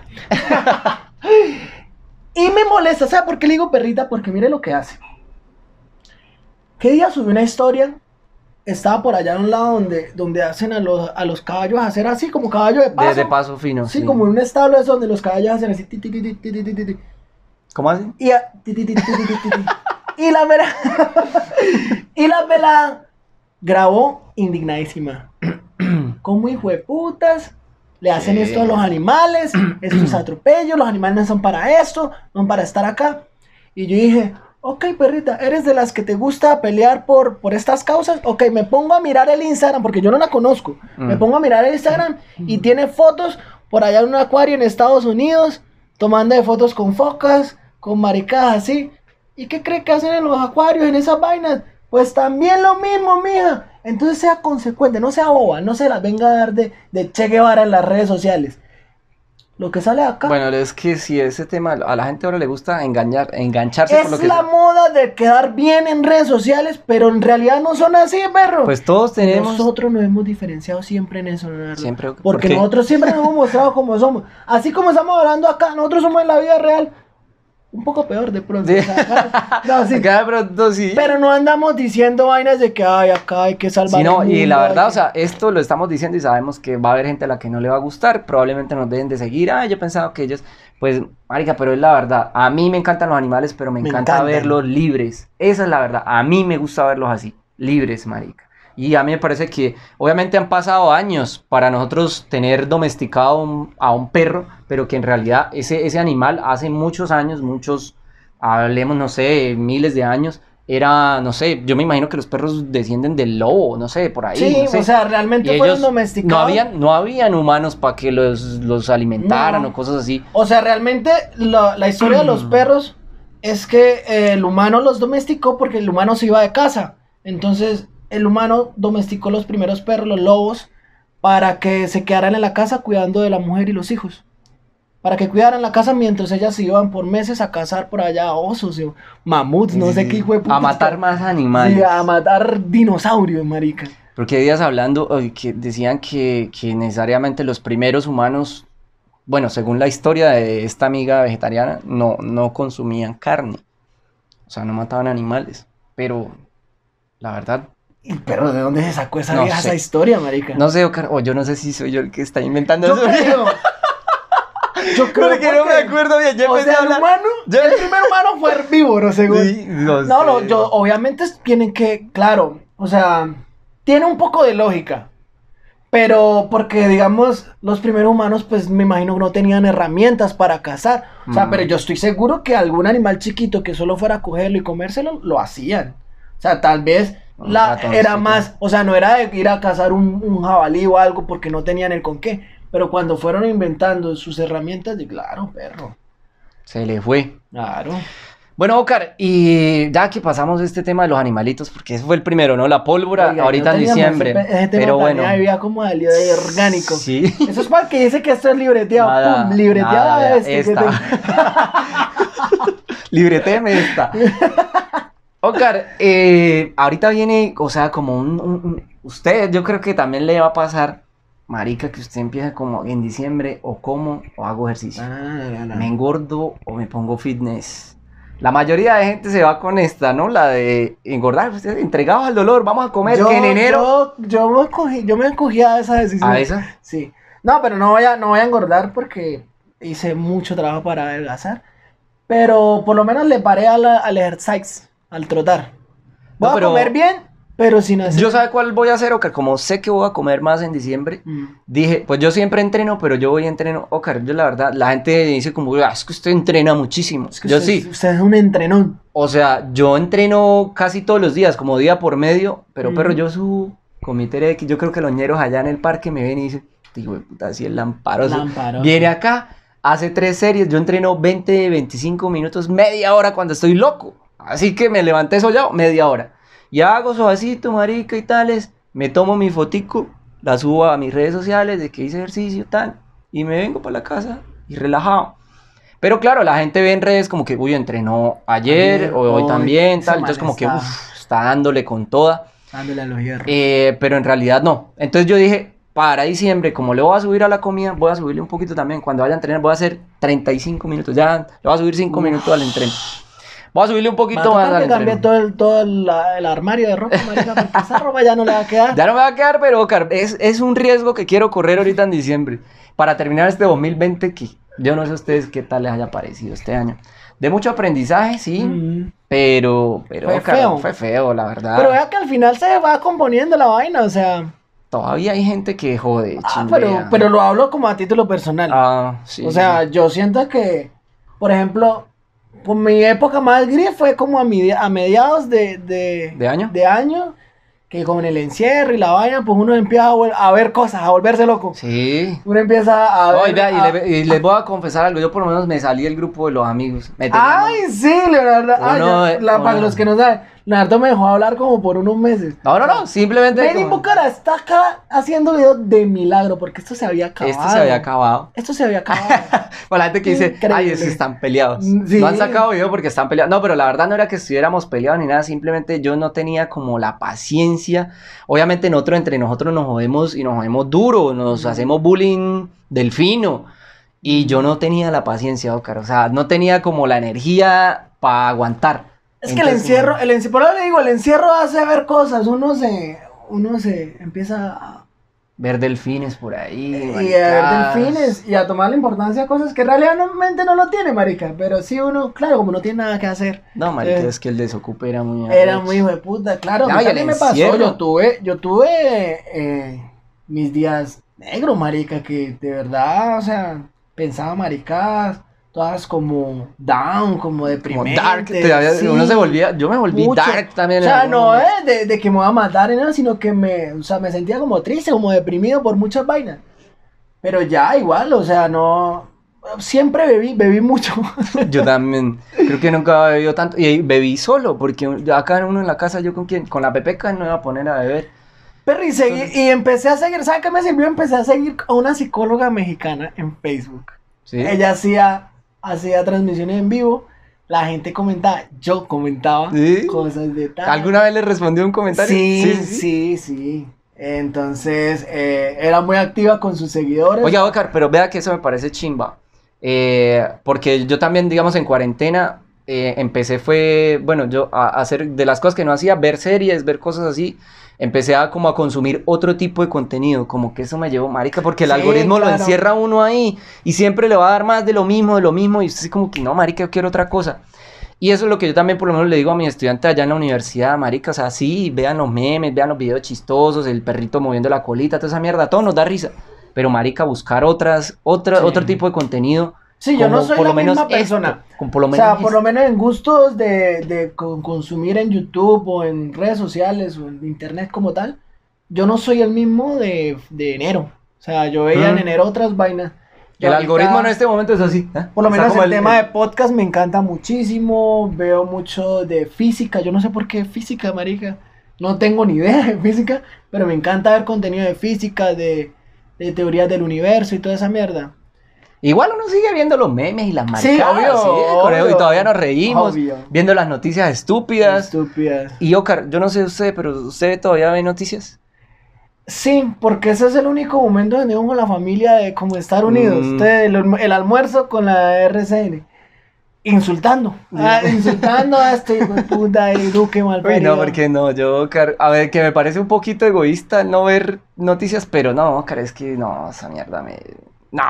A: Y me molesta. ¿Sabe por qué le digo perrita? Porque mire lo que hace. ¿Qué día subí una historia? Estaba por allá a un lado donde, donde hacen a los, a los caballos hacer así, como caballo de paso.
B: De, de paso fino.
A: Sí, como en un establo eso donde los caballos hacen así. ti, ti, ti, ti, ti, ti, ti, ti.
B: ¿Cómo así?
A: Y, a- ti, ti, ti, ti, ti, ti, ti, ti. Y la vela y la vela grabó indignadísima. Como hijo de putas le hacen
B: Sí.
A: esto a los animales, esto es atropello, los animales no son para esto, no son para estar acá. Y yo dije, ok, perrita, ¿eres de las que te gusta pelear por, por estas causas? Ok, me pongo a mirar el Instagram, porque yo no la conozco. Me
B: Mm.
A: pongo a mirar el Instagram y tiene fotos por allá en un acuario en Estados Unidos, tomando fotos con focas, con maricadas así. ¿Y qué cree que hacen en los acuarios, en esas vainas? Pues también lo mismo, mija. Entonces sea consecuente, no sea boba, no se las venga a dar de, de Che Guevara en las redes sociales. Lo que sale de acá
B: Bueno, es que si ese tema, a la gente ahora le gusta engañar, engancharse por lo
A: es
B: que
A: la
B: sea.
A: moda de quedar bien en redes sociales, pero en realidad no son así, perro.
B: Pues todos tenemos...
A: Nosotros nos hemos diferenciado siempre en eso, Leonardo.
B: Siempre, ¿por
A: Porque
B: qué?
A: nosotros siempre nos hemos mostrado como somos. Así como estamos hablando acá, nosotros somos en la vida real un poco peor de pronto.
B: Sí.
A: O sea, no, sí.
B: Cada pronto sí.
A: Pero no andamos diciendo vainas de que ay, acá hay que salvar
B: Sí, no,
A: el
B: y la
A: mundo,
B: verdad,
A: hay
B: o sea, esto lo estamos diciendo y sabemos que va a haber gente a la que no le va a gustar, probablemente nos dejen de seguir, ah, yo pensaba que ellos, pues, marica, pero es la verdad, a mí me encantan los animales, pero me,
A: Me
B: encanta
A: encantan.
B: verlos libres, esa es la verdad, a mí me gusta verlos así, libres, marica, y a mí me parece que, obviamente han pasado años para nosotros tener domesticado un- a un perro, pero que en realidad ese, ese animal hace muchos años, muchos, hablemos, no sé, miles de años, era, no sé, yo me imagino que los perros descienden del lobo, no sé, por ahí.
A: Sí,
B: no sé.
A: o sea, realmente
B: Y
A: fueron
B: ellos
A: domesticados.
B: no habían, no habían humanos para que los, los alimentaran
A: No.
B: o cosas así.
A: O sea, realmente la, la historia de los perros es que eh, el humano los domesticó porque el humano se iba de casa. Entonces, el humano domesticó los primeros perros, los lobos, para que se quedaran en la casa cuidando de la mujer y los hijos. Para que cuidaran la casa mientras ellas se iban por meses a cazar por allá osos, y mamuts, no sé qué hijo de puta.
B: A matar más animales.
A: Sí, a matar dinosaurios, marica.
B: Porque hay días hablando eh, que decían que, que necesariamente los primeros humanos, bueno, según la historia de esta amiga vegetariana, no, no consumían carne. O sea, no mataban animales. Pero, la verdad,
A: Y, pero ¿de dónde se sacó esa
B: No
A: vieja
B: sé.
A: esa historia, marica?
B: no sé, Oscar, o yo no sé si soy yo el que está inventando
A: Yo
B: eso.
A: creo. Yo creo
B: Porque no me
A: porque-
B: acuerdo bien, ya
A: O
B: empecé
A: sea,
B: a
A: el
B: hablar.
A: humano,
B: Ya-
A: el primer humano fue herbívoro, según.
B: Sí, no,
A: No, no,
B: sé.
A: yo, obviamente tienen que, claro, o sea, tiene un poco de lógica. Pero porque, digamos, los primeros humanos, pues me imagino que no tenían herramientas para cazar. O sea,
B: Mm.
A: pero yo estoy seguro que algún animal chiquito que solo fuera a cogerlo y comérselo, lo hacían. O sea, tal vez
B: Un
A: la,
B: ratoncito.
A: era más, o sea, no era de ir a cazar un, un jabalí o algo porque no tenían el con qué. Pero cuando fueron inventando sus herramientas, de claro, perro,
B: Se le fue.
A: claro.
B: Bueno, Oscar, y ya que pasamos este tema de los animalitos, porque ese fue el primero, ¿no? La pólvora,
A: Oiga,
B: ahorita
A: no
B: en
A: teníamos
B: diciembre.
A: ese- ese tema
B: Pero bueno.
A: planeado, había como de de orgánico.
B: Sí.
A: Eso es para el que dice que esto es libreteado.
B: Nada,
A: Pum, libreteado
B: nada, vea,
A: este. que
B: esta.
A: te-
B: Libreteme esta. Oscar, eh, ahorita viene, o sea, como un, un- un- Usted, yo creo que también le va a pasar, marica, que usted empieza como en diciembre, o como, o hago ejercicio.
A: Ah, no, no.
B: Me engordo o me pongo fitness. La mayoría de gente se va con esta, ¿no? La de engordar, pues, entregados al dolor, vamos a comer,
A: Yo,
B: que en enero...
A: yo, yo me cogí, yo me cogí a esa decisión.
B: ¿A esa?
A: Sí. No, pero no voy a, no voy a engordar porque hice mucho trabajo para adelgazar. Pero por lo menos le paré a la- al ejercicio, al trotar. Voy
B: No,
A: a
B: pero-
A: comer bien, pero sin hacer...
B: Yo sabe cuál voy a hacer, Oscar, como sé que voy a comer más en diciembre,
A: Mm.
B: dije, pues yo siempre entreno, pero yo voy a entreno, Oscar, yo la verdad, la gente dice como, "Ah, es que usted entrena muchísimo".
A: Es que
B: Yo
A: usted,
B: sí,
A: usted es un entrenón.
B: o sea, yo entreno casi todos los días, como día por medio, pero
A: Mm.
B: pero yo subo con mi T R X, yo creo que los ñeros allá en el parque me ven y dicen, digo, de puta, así es lamparoso.
A: Lamparoso.
B: Viene acá, hace tres series, yo entreno veinte, veinticinco minutos, media hora cuando estoy loco. Así que me levanté soleado, media hora. Y hago suavecito, marica y tales, me tomo mi fotico, la subo a mis redes sociales de que hice ejercicio, tal, y me vengo para la casa y relajado. Pero claro, la gente ve en redes como que, uy, entrenó ayer,
A: Ayer,
B: o hoy,
A: hoy,
B: también,
A: ese
B: tal,
A: man
B: entonces como que,
A: está-
B: uff, está dándole con toda.
A: Dándole a los hierros.
B: Eh, pero en realidad no. Entonces yo dije, para diciembre, como le voy a subir a la comida, voy a subirle un poquito también. Cuando vaya a entrenar, voy a hacer treinta y cinco minutos. Ya, le voy a subir cinco
A: Uf.
B: minutos al entreno. Voy a subirle un
A: Va a
B: poquito más
A: tocar
B: al
A: que cambie
B: entreno.
A: todo, el, todo el, el armario de ropa, marica, porque esa ropa ya no le va a quedar.
B: Ya no me va a quedar, pero Oscar, es, es un riesgo que quiero correr ahorita en diciembre. Para terminar este dos mil veinte, que yo no sé a ustedes qué tal les haya parecido este año. De mucho aprendizaje, sí,
A: Mm.
B: pero, pero
A: Fue
B: Oscar,
A: feo.
B: fue feo, la verdad.
A: Pero vea que al final se va componiendo la vaina, o sea...
B: Todavía hay gente que jode,
A: Ah,
B: chimbea.
A: pero, pero lo hablo como a título personal.
B: Ah, sí,
A: o sea, yo siento que, por ejemplo, pues mi época más gris fue como a, mi, a mediados de, de,
B: ¿De año?
A: de año, que con el encierro y la vaina, pues uno empieza a, vol- a ver cosas, a volverse loco.
B: Sí.
A: Uno empieza a ver...
B: Oye, vea, y,
A: a-
B: le- y les voy a confesar algo. Yo por lo menos me salí del grupo de los amigos. Me tenían-
A: Ay, sí, Leonardo. Ah,
B: Uno
A: ya,
B: de-
A: la- para
B: uno-
A: los que no saben, Leonardo me dejó hablar como por unos meses.
B: No, no, no, simplemente.
A: Made in
B: como-
A: Bucara está acá haciendo videos de milagro, porque esto se había acabado.
B: Esto se había acabado.
A: Esto se había acabado.
B: Para la gente que dice,
A: Increíble.
B: ay, es que están peleados.
A: Sí.
B: No han sacado video porque están peleados. No, pero la verdad no era que estuviéramos peleados ni nada. Simplemente yo no tenía como la paciencia. Obviamente nosotros entre nosotros nos jodemos y nos jodemos duro. Nos hacemos bullying del fino. Y yo no tenía la paciencia, Oscar. O sea, no tenía como la energía para aguantar.
A: Es que el
B: Entonces,
A: encierro, el encierro, por eso le digo, el encierro hace ver cosas, uno se, uno se empieza a,
B: ver delfines por ahí.
A: y a ver
B: maricadas.
A: delfines y a tomar la importancia a cosas que realmente no lo tiene, marica, pero sí uno, claro, como no tiene nada que hacer.
B: No, marica,
A: Eh,
B: es que el desocupe era muy...
A: Era
B: arrecho.
A: muy hijo de puta, claro,
B: No,
A: a mí
B: y el
A: también me pasó,
B: encierro.
A: yo tuve, yo tuve eh, mis días negros, marica, que de verdad, o sea, pensaba maricadas, todas como down, como
B: Como
A: deprimentes.
B: dark, te había-
A: sí.
B: uno se volvía, yo me volví
A: Mucho.
B: dark también.
A: O
B: en
A: sea,
B: algún
A: no
B: momento.
A: es de, de que me voy a matar, ni nada, sino que me, o sea, me sentía como triste, como deprimido por muchas vainas. Pero ya, igual, o sea, no... Siempre bebí, bebí mucho.
B: Yo también, creo que nunca había bebido tanto, y ahí bebí solo, porque acá uno en la casa, yo con quién, con la Pepeca no iba a poner a beber.
A: Pero y, seguí- y empecé a seguir, ¿saben qué me sirvió? Empecé a seguir a una psicóloga mexicana en Facebook.
B: ¿Sí?
A: Ella hacía, hacía transmisiones en vivo, la gente comentaba, yo comentaba
B: ¿Sí?
A: cosas de tal.
B: ¿Alguna vez le respondió un comentario?
A: Sí, sí, sí. Entonces, eh, era muy activa con sus seguidores.
B: Oye, Oscar, pero vea que eso me parece chimba. Eh, porque yo también, digamos, en cuarentena eh, empecé fue, bueno, yo a, a hacer de las cosas que no hacía, ver series, ver cosas así. Empecé a como a consumir otro tipo de contenido, como que eso me llevó, marica, porque el
A: Sí,
B: algoritmo lo
A: claro.
B: encierra a uno ahí y siempre le va a dar más de lo mismo, de lo mismo, y usted así como que no, marica, yo quiero otra cosa. Y eso es lo que yo también por lo menos le digo a mis estudiantes allá en la universidad, marica, o sea, sí, vean los memes, vean los videos chistosos, el perrito moviendo la colita, toda esa mierda, todo nos da risa. Pero marica, buscar otras, otra,
A: Sí.
B: otro tipo de contenido.
A: Sí, yo no
B: como
A: soy
B: por
A: la
B: lo menos
A: misma
B: esto,
A: persona.
B: como por lo
A: O
B: menos
A: sea, por
B: esto.
A: lo menos en gustos de, de con- consumir en YouTube o en redes sociales o en internet como tal, yo no soy el mismo de, de enero. O sea, yo veía en
B: Mm.
A: enero otras vainas. Yo
B: El
A: ahorita,
B: algoritmo en este momento es así. ¿eh?
A: Por lo
B: Está
A: menos
B: como
A: el, tema de podcast me encanta muchísimo. Veo mucho de física. Yo no sé por qué física, marica. No tengo ni idea de física, pero me encanta ver contenido de física, de, de teorías del universo y toda esa mierda.
B: Igual uno sigue viendo los memes y las
A: Sí,
B: maricadas,
A: obvio,
B: sí, con eso, y
A: obvio.
B: todavía nos reímos,
A: Obvio.
B: viendo las noticias estúpidas.
A: Estúpidas.
B: Y Oscar, yo no sé usted, pero ¿usted todavía ve noticias?
A: Sí, porque ese es el único momento donde vemos con la familia de como estar unidos.
B: Mm.
A: Usted, el, el almuerzo con la R C N. Insultando. Ah, insultando a este hijo de puta y Duque
B: Uy,
A: malparido.
B: no, porque no, yo, Oscar, a ver, que me parece un poquito egoísta no ver noticias, pero no, Oscar, es que no, esa mierda me... No,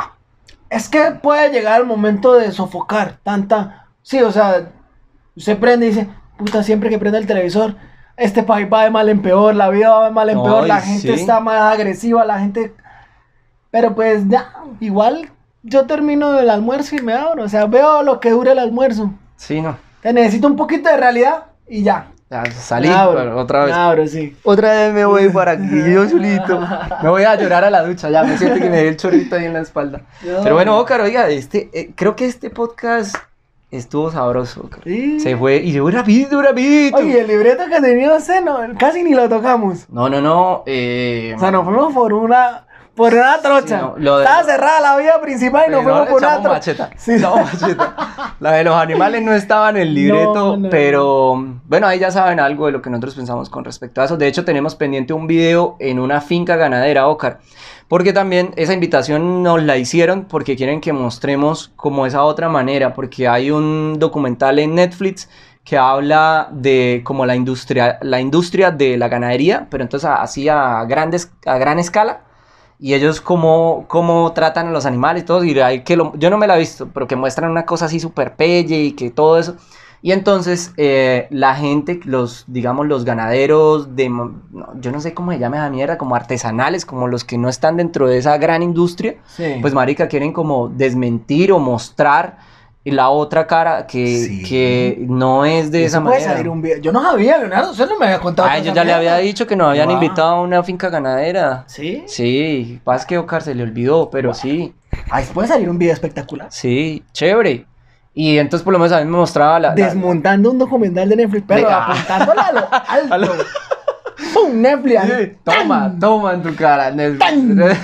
A: Es que puede llegar el momento de sofocar tanta... Sí, o sea, usted prende y dice, puta, siempre que prende el televisor, este país va de mal en peor, la vida va de mal en peor,
B: Ay,
A: la gente
B: sí.
A: está más agresiva, la gente... Pero pues ya, igual yo termino el almuerzo y me abro, o sea, veo lo que dura el almuerzo.
B: Sí, no.
A: Te necesito un poquito de realidad y ya.
B: Ya salí
A: Me abro,
B: pero otra vez.
A: me abro, sí.
B: Otra vez me voy para aquí, yo solito. Me voy a llorar a la ducha, ya me siento que me dio el chorrito ahí en la espalda.
A: No.
B: Pero bueno, Ócar, oiga, este, eh, creo que este podcast estuvo sabroso, Ócar.
A: Sí.
B: Se fue, y se fue rapidito, rapidito.
A: Oye, el libreto que tenía usted, no, casi ni lo tocamos.
B: No, no, no, eh...
A: O sea, nos fuimos por una, por una trocha.
B: Sí, no, lo de-
A: Estaba cerrada la vía principal y nos
B: Sí,
A: fuimos
B: no,
A: por una
B: echamos
A: trocha.
B: macheta.
A: Sí.
B: Echamos macheta. La de los animales no estaba en el libreto,
A: No, no.
B: pero bueno, ahí ya saben algo de lo que nosotros pensamos con respecto a eso. De hecho, tenemos pendiente un video en una finca ganadera, Ócar, porque también esa invitación nos la hicieron porque quieren que mostremos como esa otra manera, porque hay un documental en Netflix que habla de como la industria, la industria de la ganadería, pero entonces a- así a, grandes, a gran escala. Y ellos cómo, cómo tratan a los animales y todo. Y hay que lo, yo no me la he visto, pero que muestran una cosa así súper pelle y que todo eso. Y entonces eh, la gente, los, digamos, los ganaderos de, no, yo no sé cómo se llama esa mierda, como artesanales, como los que no están dentro de esa gran industria,
A: Sí.
B: pues marica, quieren como desmentir o mostrar la otra cara que,
A: Sí.
B: que no es de
A: Eso
B: esa
A: puede
B: manera.
A: salir un video. Yo no sabía, Leonardo, usted no me había contado.
B: Ay,
A: toda
B: yo
A: esa
B: ya le había
A: mierda.
B: dicho que nos habían
A: Guau.
B: invitado a una finca ganadera.
A: ¿Sí?
B: Sí, pasa que Oscar se le olvidó, pero
A: Guau.
B: sí,
A: Ahí puede salir un video espectacular.
B: sí, chévere. Y entonces por lo menos a mí me mostraba la... la-
A: Desmontando un documental de Netflix, pero
B: Venga.
A: apuntándole a lo alto.
B: A lo-
A: ¡Pum! Netflix. ahí.
B: Sí, toma,
A: ¡Tan!
B: toma en tu cara. Netflix.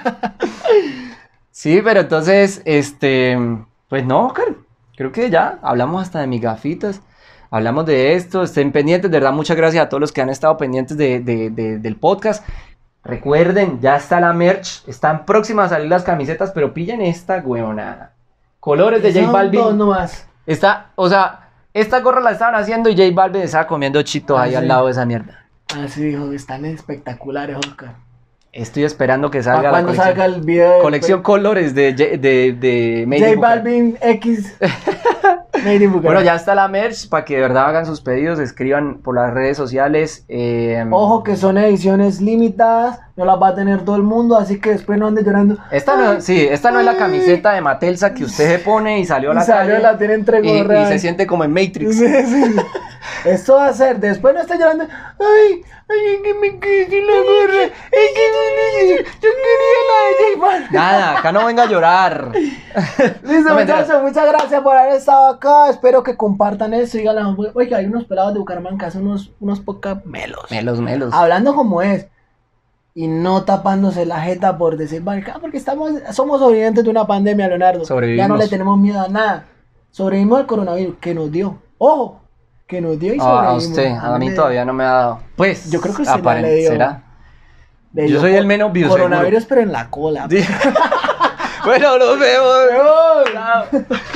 B: Sí, pero entonces, este, pues no, Oscar, creo que ya hablamos hasta de mis gafitas, hablamos de esto, estén pendientes, de verdad, muchas gracias a todos los que han estado pendientes de, de- de- del podcast. Recuerden, ya está la merch, están próximas a salir las camisetas, pero pillen esta huevonada. Colores de J
A: Son
B: Balvin.
A: dos nomás.
B: Está, o sea, esta gorra la estaban haciendo y J Balvin estaba comiendo chitos
A: Ah,
B: ahí
A: sí.
B: al lado de esa mierda.
A: Así dijo, están espectaculares, Oscar.
B: Estoy esperando que
A: ¿Para
B: salga la
A: cuando
B: colección.
A: salga el video? de-
B: Colección colores de, J- de, de Made in
A: J
B: Bucar.
A: Balvin X. Made in Bucar.
B: Bueno, ya está la merch para que de verdad hagan sus pedidos, escriban por las redes sociales. eh,
A: Ojo que son ediciones limitadas, no las va a tener todo el mundo, así que después no ande llorando.
B: Esta no, sí, esta no es la camiseta de Matelsa que usted se pone y salió a la
A: Y salió,
B: calle
A: la tiene entre
B: y, y
A: gorras.
B: se siente como en Matrix.
A: Sí, sí. Esto va a ser, después no esté llorando. Ay, ay, es que me quedé sin la gorra. Es que yo quería la de J Balvin.
B: Nada, acá no venga a llorar.
A: Listo,
B: No, mentiras.
A: muchachos, muchas gracias por haber estado acá. Espero que compartan esto y digan, oiga, hay unos pelados de Bucaramanga que hacen unos, unos pocas melos.
B: Melos, melos.
A: Hablando como es. Y no tapándose la jeta por decir, "Marica, porque estamos, somos sobrevivientes de una pandemia, Leonardo.
B: Sobrevivimos.
A: Ya no le tenemos miedo a nada. Sobrevivimos al coronavirus, que nos dio. Ojo, que nos dio y
B: Ah,
A: sobrevivimos.
B: a usted, a mí
A: me-
B: todavía no me ha dado. Pues,
A: Yo creo que usted ya
B: aparen-
A: le dio.
B: ¿será?
A: le
B: Yo
A: dio
B: soy
A: co-
B: el menos bioseguro.
A: Coronavirus, pero en la cola.
B: Sí. Bueno, nos vemos.
A: Adiós.
B: Chao.